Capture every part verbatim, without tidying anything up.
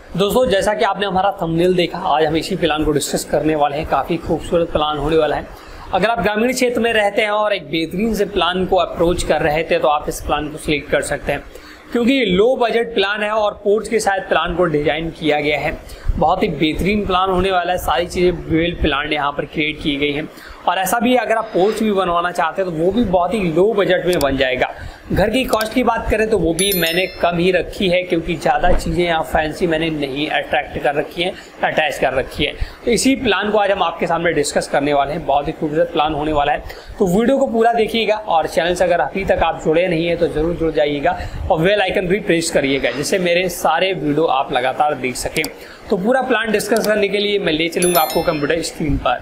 दोस्तों जैसा कि आपने हमारा थंबनेल देखा, आज हम इसी प्लान को डिस्कस करने वाले हैं। काफ़ी खूबसूरत प्लान होने वाला है। अगर आप ग्रामीण क्षेत्र में रहते हैं और एक बेहतरीन से प्लान को अप्रोच कर रहे थे तो आप इस प्लान को सिलेक्ट कर सकते हैं, क्योंकि लो बजट प्लान है और पोर्च के साथ प्लान को डिजाइन किया गया है। बहुत ही बेहतरीन प्लान होने वाला है। सारी चीज़ें वेल प्लान यहाँ पर क्रिएट की गई हैं और ऐसा भी अगर आप पोर्च भी बनवाना चाहते हैं तो वो भी बहुत ही लो बजट में बन जाएगा। घर की कॉस्ट की बात करें तो वो भी मैंने कम ही रखी है, क्योंकि ज़्यादा चीज़ें यहाँ फैंसी मैंने नहीं अट्रैक्ट कर रखी हैं, अटैच कर रखी है। तो इसी प्लान को आज हम आपके सामने डिस्कस करने वाले हैं। बहुत ही खूबसूरत प्लान होने वाला है, तो वीडियो को पूरा देखिएगा और चैनल से अगर अभी तक आप जुड़े नहीं है तो जरूर जुड़ जाइएगा और बेल आइकन भी प्रेस करिएगा, जिससे मेरे सारे वीडियो आप लगातार देख सकें। तो पूरा प्लान डिस्कस करने के लिए मैं ले चलूँगा आपको कंप्यूटर स्क्रीन पर।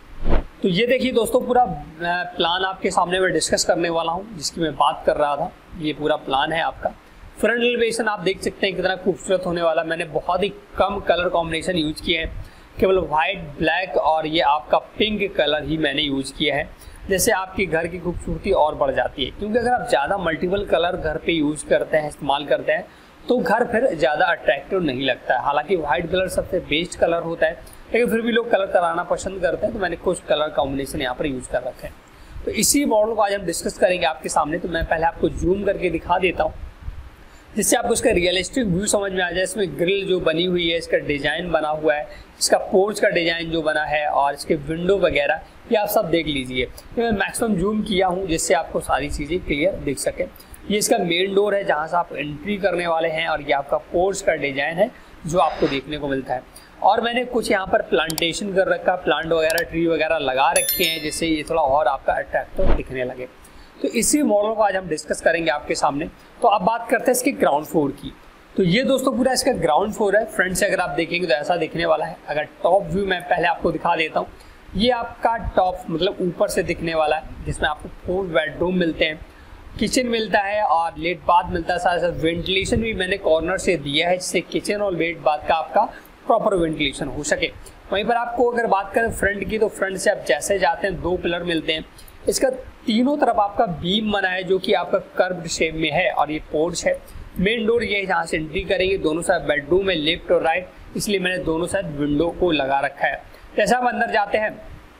तो ये देखिए दोस्तों, पूरा प्लान आपके सामने मैं डिस्कस करने वाला हूँ, जिसकी मैं बात कर रहा था। ये पूरा प्लान है आपका। फ्रंट एलिवेशन आप देख सकते हैं कितना खूबसूरत होने वाला। मैंने बहुत ही कम कलर कॉम्बिनेशन यूज किए हैं, केवल वाइट, ब्लैक और ये आपका पिंक कलर ही मैंने यूज किया है, जैसे आपके घर की खूबसूरती और बढ़ जाती है। क्योंकि अगर आप ज़्यादा मल्टीपल कलर घर पे यूज करते हैं, इस्तेमाल करते हैं, तो घर फिर ज़्यादा अट्रैक्टिव नहीं लगता है। हालांकि वाइट कलर सबसे बेस्ट कलर होता है, लेकिन फिर भी लोग कलर कराना पसंद करते हैं, तो मैंने कुछ कलर कॉम्बिनेशन यहाँ पर यूज़ कर रखे हैं। तो इसी मॉडल को आज हम डिस्कस करेंगे आपके सामने। तो मैं पहले आपको जूम करके दिखा देता हूँ, जिससे आपको इसका रियलिस्टिक व्यू समझ में आ जाए। इसमें ग्रिल जो बनी हुई है, इसका डिज़ाइन बना हुआ है, इसका पोर्च का डिज़ाइन जो बना है और इसके विंडो वगैरह, ये आप सब देख लीजिए। मैं मैक्सिमम जूम किया हूँ जिससे आपको सारी चीज़ें क्लियर दिख सके। ये इसका मेन डोर है जहाँ से आप एंट्री करने वाले हैं, और ये आपका पोर्च का डिज़ाइन है जो आपको देखने को मिलता है। और मैंने कुछ यहाँ पर प्लांटेशन कर रखा, प्लांट वगैरह, ट्री वगैरह लगा रखे हैं, जिससे ये थोड़ा और आपका अट्रैक्टिव दिखने लगे। तो इसी मॉडल को आज हम डिस्कस करेंगे आपके सामने। तो अब बात करते हैं इसके ग्राउंड फ्लोर की। तो ये दोस्तों पूरा इसका ग्राउंड फ्लोर है। फ्रंट से अगर आप देखेंगे तो ऐसा दिखने वाला है। अगर टॉप व्यू मैं पहले आपको दिखा देता हूँ, ये आपका टॉप मतलब ऊपर से दिखने वाला है, जिसमें आपको फोर बेडरूम मिलते हैं, किचन मिलता है और लेट बाथ मिलता है। साथ साथ वेंटिलेशन भी मैंने कॉर्नर से दिया है, जिससे किचन और लेट बाथ का आपका प्रॉपर वेंटिलेशन हो सके। वहीं पर आपको अगर बात करें फ्रंट की, तो फ्रंट से आप जैसे जाते हैं दो पिलर मिलते हैं। इसका तीनों तरफ आपका बीम बना है, जो कि आपका कर्व्ड शेप में है, और ये पोर्च है। मेन डोर ये है जहाँ से एंट्री करेंगे। दोनों साइड बेडरूम है, लेफ्ट और राइट, इसलिए मैंने दोनों साइड विंडो को लगा रखा है। जैसे आप अंदर जाते हैं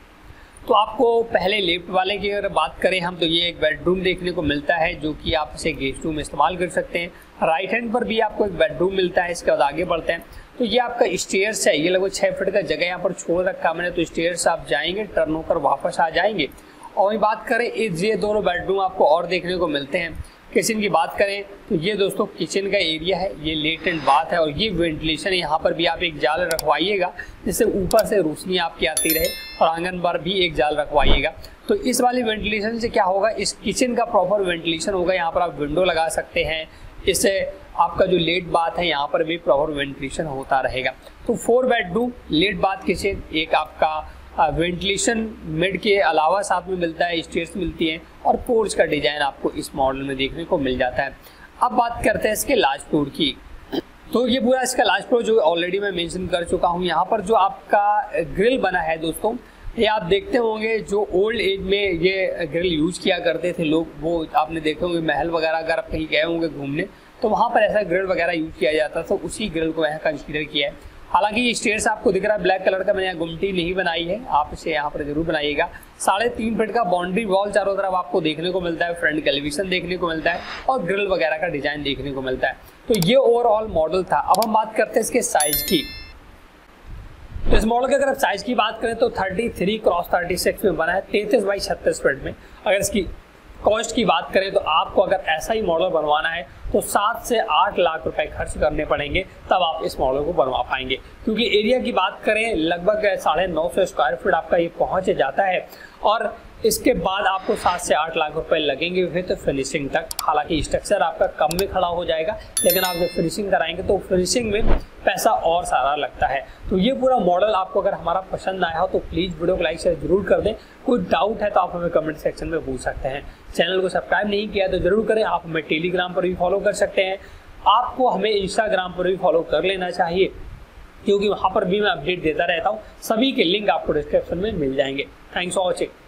तो आपको पहले लेफ्ट वाले की अगर बात करें हम, तो ये एक बेडरूम देखने को मिलता है, जो कि आप इसे गेस्ट रूम इस्तेमाल कर सकते हैं। राइट हैंड पर भी आपको एक बेडरूम मिलता है। इसके बाद आगे बढ़ते हैं तो ये आपका स्टेयर्स है। ये लगभग छः फीट का जगह यहाँ पर छोड़ रखा मैंने, तो स्टेयर्स आप जाएंगे, टर्न होकर वापस आ जाएंगे। और वही बात करें, ये दोनों बेडरूम आपको और देखने को मिलते हैं। किचन की बात करें तो ये दोस्तों किचन का एरिया है, ये लेट एंड बाथ है, और ये वेंटिलेशन है। यहाँ पर भी आप एक जाल रखवाइएगा, जिससे ऊपर से रोशनी आपकी आती रहे, और आंगन पर भी एक जाल रखवाइएगा। तो इस वाली वेंटिलेशन से क्या होगा, इस किचन का प्रॉपर वेंटिलेशन होगा। यहाँ पर आप विंडो लगा सकते हैं, इससे आपका जो लेट बाथ है यहाँ पर भी प्रॉपर वेंटिलेशन होता रहेगा। तो four bedroom, late bath, kitchen, एक आपका वेंटिलेशन मिड के अलावा साथ में मिलता है, स्टेयर्स मिलती हैं, और पोर्च का डिजाइन आपको इस मॉडल में देखने को मिल जाता है। अब बात करते हैं इसके लास्ट फ्लोर की। तो ये पूरा इसका लास्ट फ्लोर जो ऑलरेडी मैं मेंशन कर चुका हूँ। यहाँ पर जो आपका ग्रिल बना है दोस्तों, ये आप देखते होंगे जो ओल्ड एज में ये ग्रिल यूज किया करते थे लोग, वो आपने देखे होंगे महल वगैरह अगर आप कहीं गए होंगे घूमने, तो वहाँ पर ऐसा ग्रिल वगैरह यूज किया जाता था। तो उसी ग्रिल को यहाँ कंसिडर किया है। हालांकि ये स्टेयर्स आपको दिख रहा है ब्लैक कलर का, मैंने यहाँ गुमटी नहीं बनाई है, आप इसे यहाँ पर जरूर बनाइएगा। साढ़े तीन फीट का बाउंड्री वॉल चारों तरफ आपको देखने को मिलता है, फ्रंट टेलीविजन देखने को मिलता है, और ग्रिल वगैरह का डिजाइन देखने को मिलता है। तो ये ओवरऑल मॉडल था। अब हम बात करते हैं इसके साइज की। तो इस मॉडल की अगर आप साइज की बात करें तो thirty three cross thirty six में बना है, तैंतीस बाई छत्तीस फीट में। अगर इसकी कॉस्ट की बात करें तो आपको अगर ऐसा ही मॉडल बनवाना है तो सात से आठ लाख रुपए खर्च करने पड़ेंगे, तब आप इस मॉडल को बनवा पाएंगे। क्योंकि एरिया की बात करें लगभग साढ़े नौ सौ स्क्वायर फीट आपका ये पहुंच जाता है, और इसके बाद आपको सात से आठ लाख रुपए लगेंगे विद फिनिशिंग तक। हालांकि स्ट्रक्चर आपका कम में खड़ा हो जाएगा, लेकिन आप जब फिनिशिंग कराएंगे तो फिनिशिंग में पैसा और सारा लगता है। तो ये पूरा मॉडल आपको अगर हमारा पसंद आया हो तो प्लीज़ वीडियो को लाइक शेयर जरूर कर दें। कोई डाउट है तो आप हमें कमेंट सेक्शन में पूछ सकते हैं। चैनल को सब्सक्राइब नहीं किया तो जरूर करें। आप हमें टेलीग्राम पर भी फॉलो कर सकते हैं। आपको हमें इंस्टाग्राम पर भी फॉलो कर लेना चाहिए, क्योंकि वहाँ पर भी मैं अपडेट देता रहता हूँ। सभी के लिंक आपको डिस्क्रिप्शन में मिल जाएंगे। Thanks for watching.